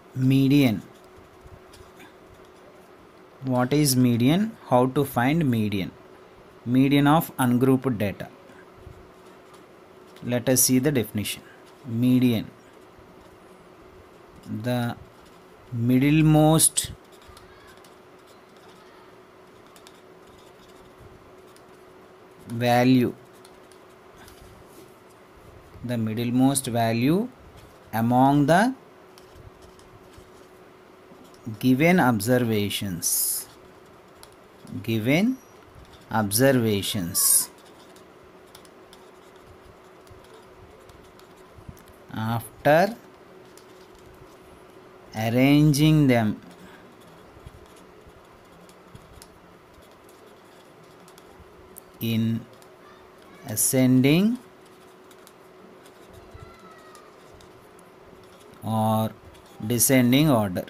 Median. What is median? How to find median? Median of ungrouped data. Let us see the definition. Median, the middlemost value, among the given observations after arranging them in ascending or descending order.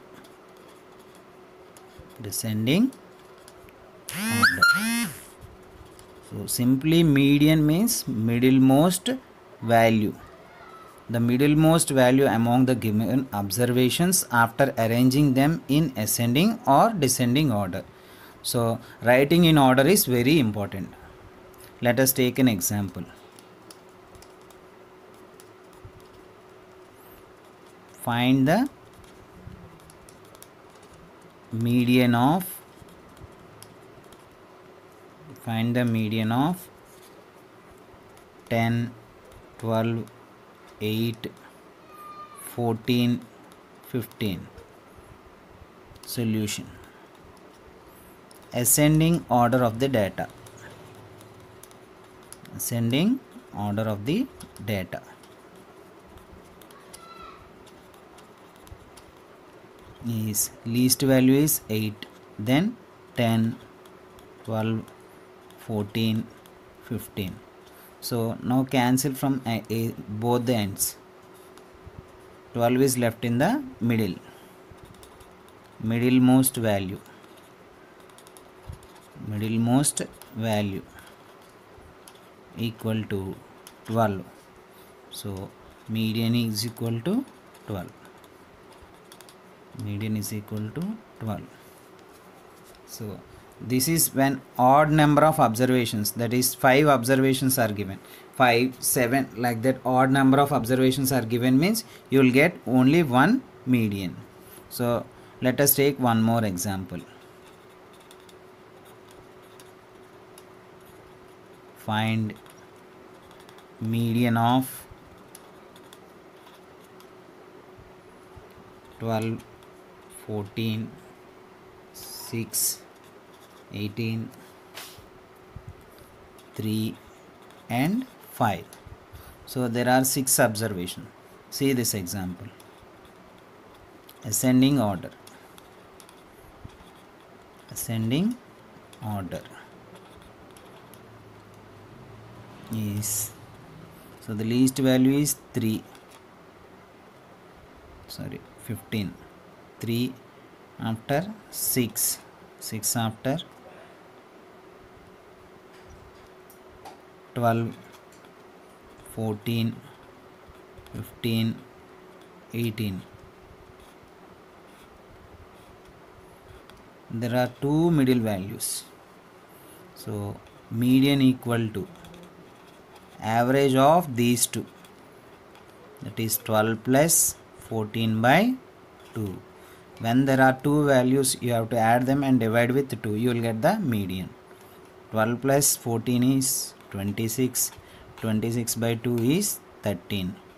So simply median means middlemost value. The middlemost value among the given observations after arranging them in ascending or descending order. So writing in order is very important. Let us take an example. Find the median of 10, 12, 8, 14, 15. Solution. Ascending order of the data. Is least value is 8, then 10, 12, 14, 15. So now cancel from both the ends. 12 is left in the middlemost value equal to 12. So median is equal to 12. So this is when odd number of observations, that is 5 observations are given, 5, 7, like that odd number of observations are given, means you will get only one median. So let us take one more example. Find median of 12, 14, 6, 18, 3 and 5. So there are 6 observations. See this example. Ascending order is, so the least value is 15, 3 after 6 after 12, 14, 15, 18. There are 2 middle values. So median equal to average of these two, that is 12 plus 14 by 2. When there are 2 values, you have to add them and divide with 2. You will get the median. 12 plus 14 is 26. 26 by 2 is 13.